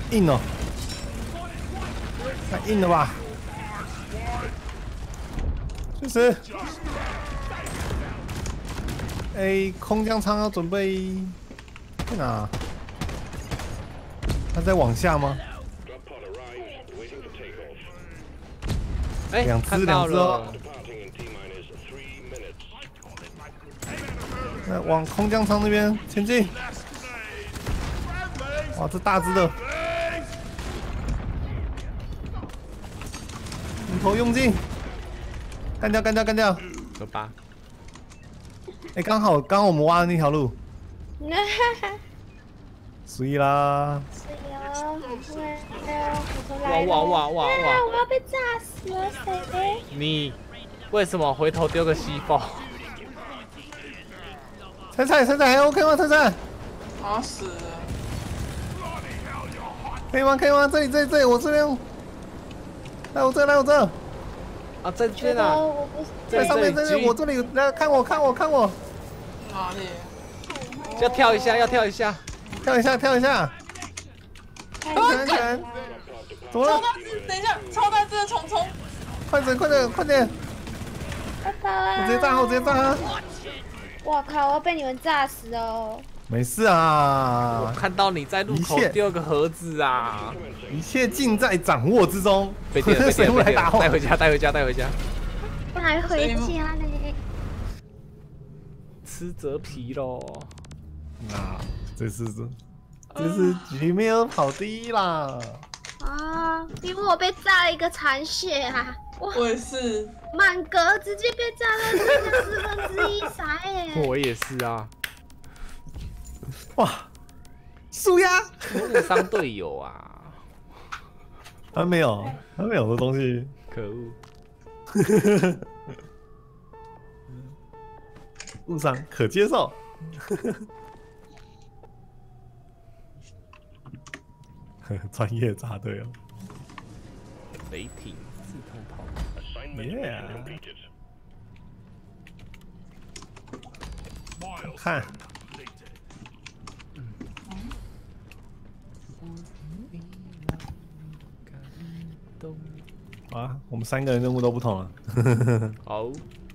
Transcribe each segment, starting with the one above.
硬哦，太硬了吧？确实。哎，空降舱要准备在哪？他在往下吗？ 哎， 两只哦。那往空降舱那边前进。哇，这大只的，斧头用尽，干掉，干掉，干掉。 走吧。 哎，刚好我们挖的那条路。所以啦。 是哟，很会哦，我哇哇哇哇哇！ 我要被炸死了，谁？ 你为什么回头丢个西风？ 菜还 OK 吗？菜， 好死了。 可以吗？这里，我这边。来我这。 啊，在这哪？ 在上面，我这里，来看我。 哪里？ 要跳一下。 跳一下。看，怎么了？ 等一下，超大只的虫， 快点！我直接炸他！ 我靠，我要被你们炸死哦！ 没事啊， 我看到你在路口丢个盒子啊！ 一切尽在掌握之中。 被电了！带回家！ 带回家呢？ 吃折皮喽！ 啊，这次局没有跑第一啦！ 啊，因为我被炸了一个残血啊！ 我也是， 满格直接被炸到1/4，傻耶！ 我也是啊！ 哇，输呀！ 误伤队友啊！ 他没有的东西， 可恶！ 误伤可接受。专业炸队哦！ 雷霆自动炮。 耶！看。啊，我们3个人任务都不同了。 好。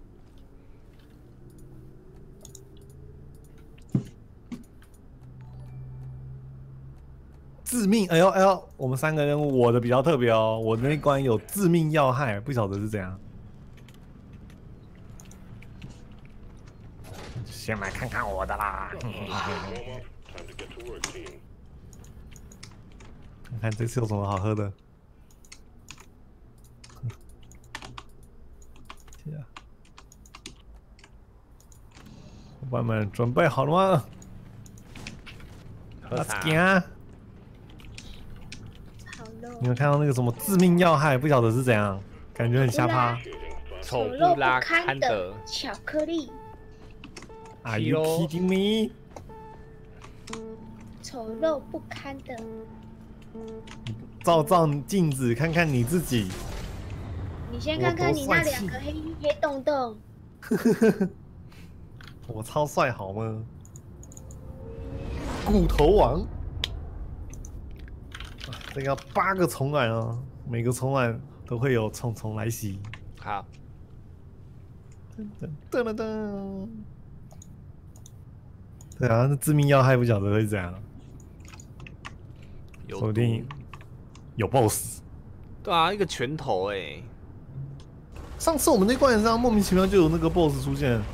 致命！哎呦，我们3个任务，我的比较特别哦，我的那关有致命要害，不晓得是怎样。先来看看我的啦。看看这次有什么好喝的。伙伴们准备好了吗？Let's go！你们看到那个什么致命要害，不晓得是怎样，感觉很瞎趴。 丑不拉堪的巧克力。 Are you kidding me？ 丑陋不堪的。 照镜子，看看你自己。 你先看看你那2个黑洞洞。 我超帅好吗？骨头王。这个要8个虫卵哦，每个虫卵都会有虫来袭。 好。 噔。对啊，那致命要害不晓得会怎样。说不定有 BOSS。 对啊，一个拳头哎。 上次我们那关也是这样，莫名其妙就有那个 BOSS 出现。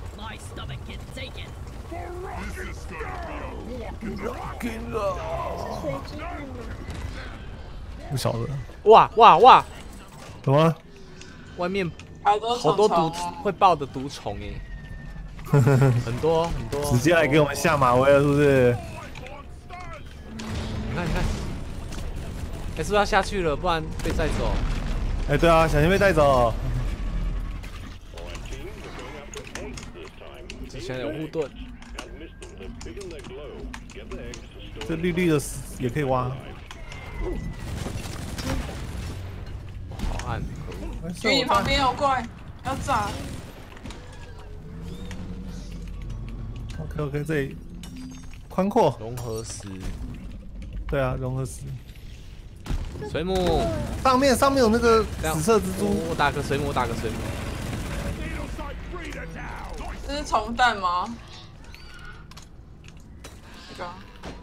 不晓得。 哇！ 什么？ 外面好多毒会爆的毒虫哎。很多。 直接来给我们下马威了，是不是？ 你看，是不是要下去了？不然被带走。 哎，对啊，小心被带走。 之前有护盾。 这绿的也可以挖。 好暗。 距离旁边有怪，要炸。 OK， 这里宽阔。 融合石。 对啊，融合石。 水母， 上面有那个紫色蜘蛛。 我打个水母，打个水母。 这是虫蛋吗？这个。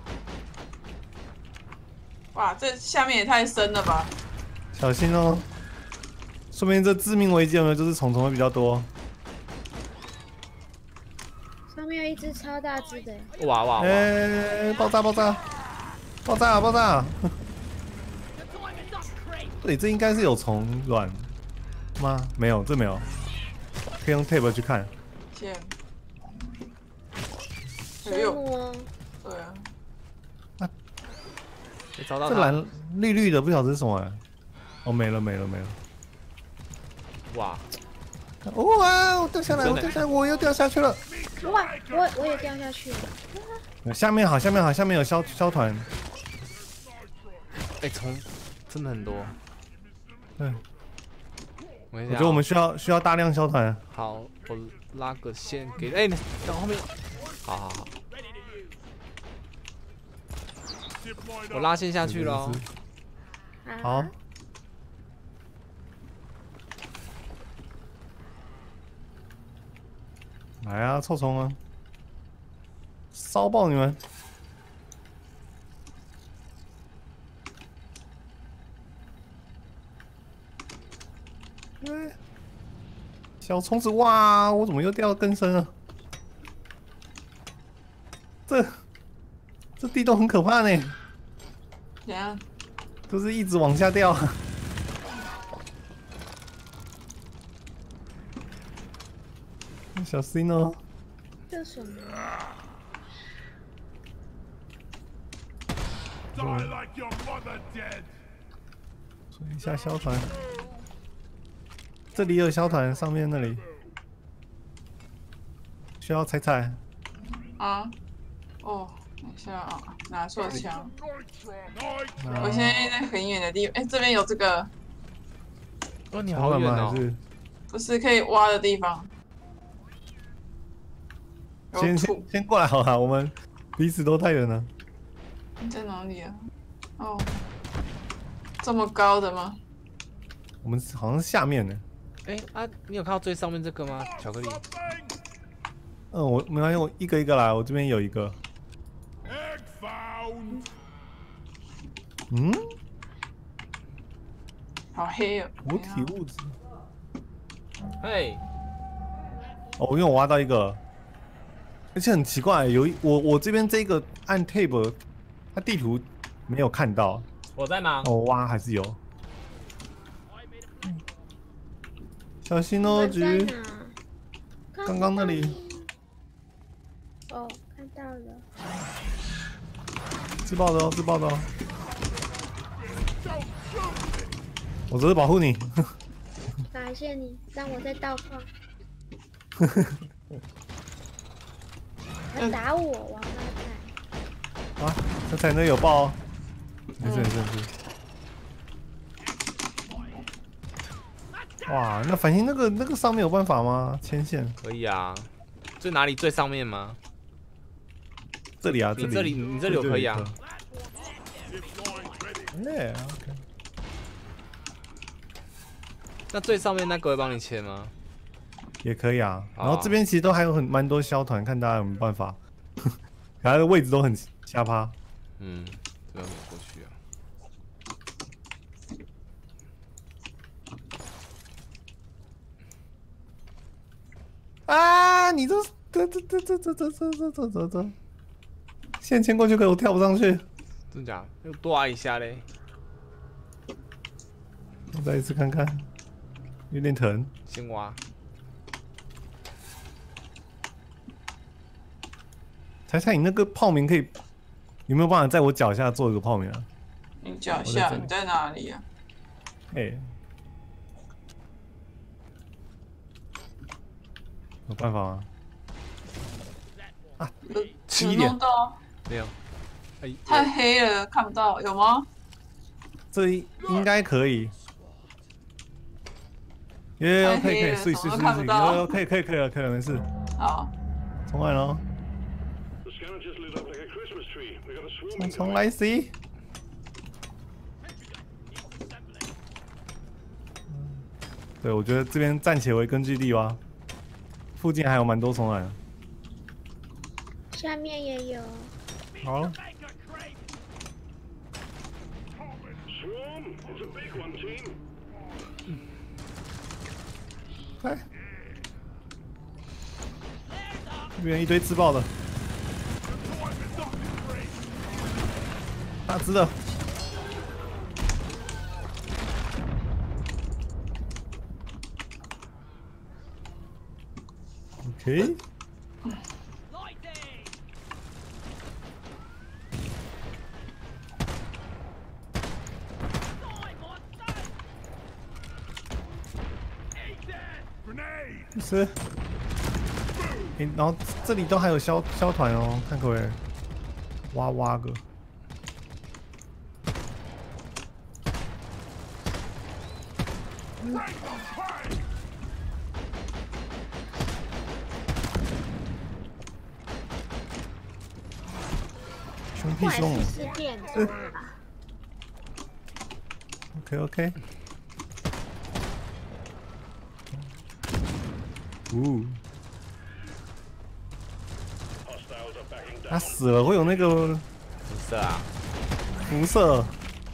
哇，这下面也太深了吧！ 小心哦，说明这致命危机有没有就是虫会比较多。 上面有一只超大只的。 哇！ 爆炸！爆炸！对，这应该是有虫卵吗？没有，这没有，可以用 tape 去看。 水母哦。 对啊。 找到这蓝绿的不晓得是什么哎。哦，没了。 哇！ 哇！我掉下来，我又掉下去了。 哇！我也掉下去了。 下面有消团。 哎，虫真的很多。 对。 我觉得我们需要大量消团。 好，我拉个线给。哎，你等后面。好。我拉线下去了。 好。来啊，臭虫啊！烧爆你们！小虫子，哇！我怎么又掉得更深了？这地洞很可怕呢。 怎样？ 就是一直往下掉。小心哦！ 这是什么？ 说一下消团，这里有消团，上面那里需要踩。 啊？哦，等一下啊，拿错枪。我现在在很远的地方，哎，这边有这个。 哦，你好远哦！ 不是可以挖的地方。 先过来好了，我们彼此都太远了。 你在哪里啊？哦，这么高的吗？ 我们好像是下面呢。 你有看到最上面这个吗？巧克力。 我没关系，我一个一个来，我这边有一个。 好黑哦。 活体物质。 嘿。 哦，因为我挖到一个。而且很奇怪，我这边这个按 tab， 它地图没有看到。 我在忙。 哦，挖还是有。小心哦，橘。刚刚那里。 哦，看到了。 自爆的哦。我只是保护你。 感谢你，让我再倒矿。他打我，王八蛋！ 啊，这才能有爆哦。没事。哇，那反正那个上面有办法吗？牵线可以啊。最哪里？最上面吗？ 这里啊， 你这里有可以啊。 OK。 那最上面那个会帮你切吗？ 也可以啊，然后这边其实都还有蛮多消团，看大家有没有办法。它的位置都很瞎趴。 这样过去啊！你这，线牵过去，可我跳不上去。 真假？又多挖一下嘞。 我再一次看看，有点疼。 先挖。 猜你那个泡棉可以有没有办法在我脚下做一个泡棉啊？ 你脚下？你在哪里啊？ 有办法吗？啊 ，7点。 没有。 太黑了，看不到，有吗？ 这应该可以。可以，睡，可以了，没事。 好。 重来咯。重来 C。 对，我觉得这边暂且为根据地吧，附近还有蛮多虫卵。 下面也有。 好。哎，这边一堆自爆的，大只的。OK。是，然后这里都还有消团哦，看可不可以挖个。凶屁凶！OK。他死了会有那个辐射啊， 辐射。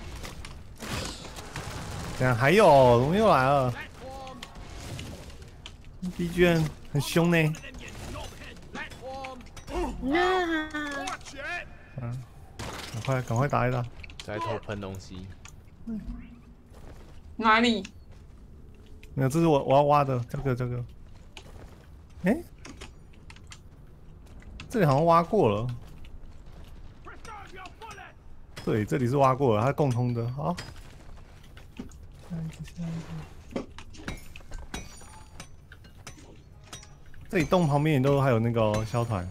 等下还有，怎么又来了？BGM 很凶呢。赶快打一打。 在偷喷东西。 哪里？ 没有，这是我要挖的，这个。哎，这里好像挖过了。对，这里是挖过了，它共通的。好，下一个。这里洞旁边也都还有那个消团。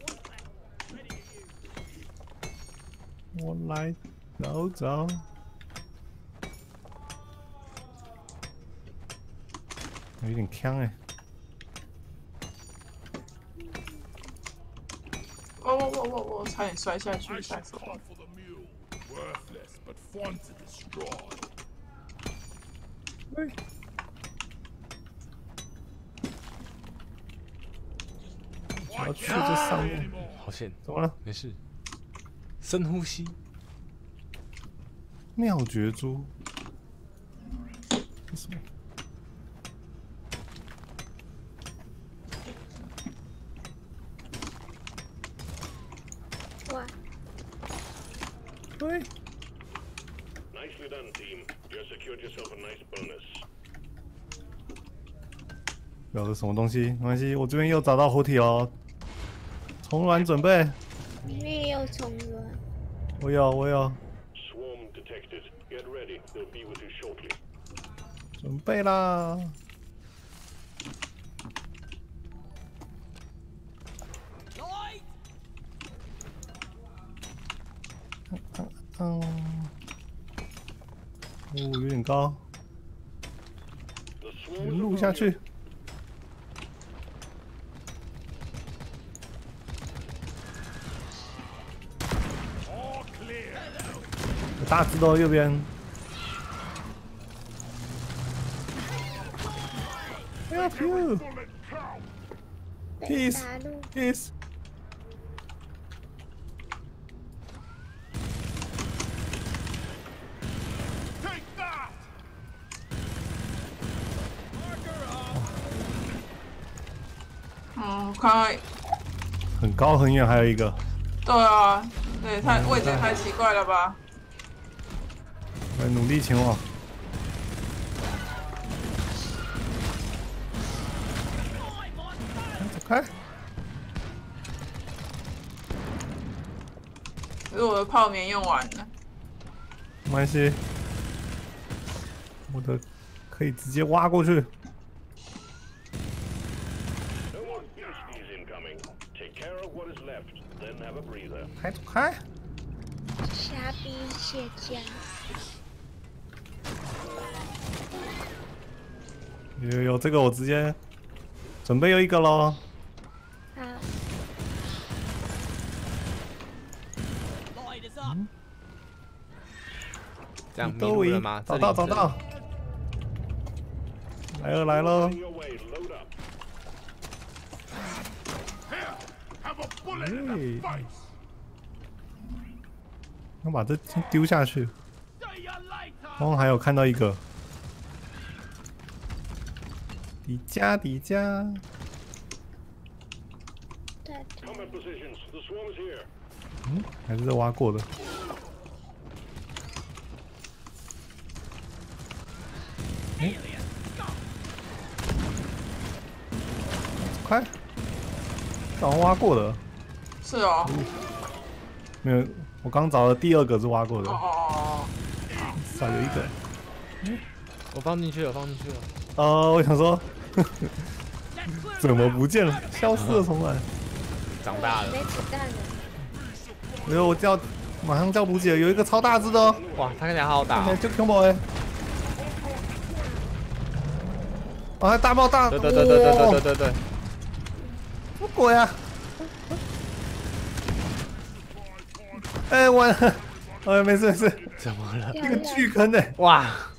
我来找。有点呛哎。 我差点摔下去，吓死我了。我要去这上面。 好险！ 怎么了？ 没事。深呼吸。 妙绝珠。这什么？对。 Nicely done, team. You secured yourself a nice bonus. 不知道是什么东西，没关系，我这边又找到活体哦。虫卵准备。 你也有虫卵。 我有。 Swarm detected. Get ready. They'll be with you shortly. 准备啦。有点高，录下去。有大只的右边。Help you! Peace. 我看到很高很远，还有一个。 对啊，对，太位置太奇怪了吧？ 我努力前往。走开！ 可是我的泡棉用完了。 没关系，我的可以直接挖过去。开！ 虾兵蟹将。 有这个，我直接准备又一个咯。 好。 这样迷路了吗？ 找到。 来了来了， Your way, load up. 哎，我把这先丢下去。刚刚还有看到一个，底加。 Combat positions. The swarm is here. 嗯，还是在挖过的。快！早上挖过的， 是哦， 没有，我刚找的第二个是挖过的， 哦， 少有一个。 我放进去了， 我想说，怎么不见了？消失了，重来。 长大了。 没子弹了。 没有，我叫，马上叫补给了，有一个超大只的哦， 哇，他看起来好好打、哦。 就 combo 哎。哦，还大爆大！ 对， 什么鬼啊！哎，完了！哎，没事。 怎么了？ 一个巨坑哎！ 哇！